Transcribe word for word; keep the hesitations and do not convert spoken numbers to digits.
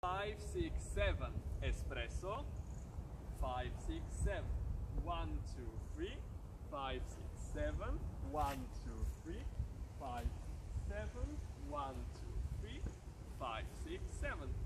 five, six, seven. Espresso. five, six, seven. one, two, three. five, six, seven. one, two, three. five, seven. one, two, three. five, six, seven.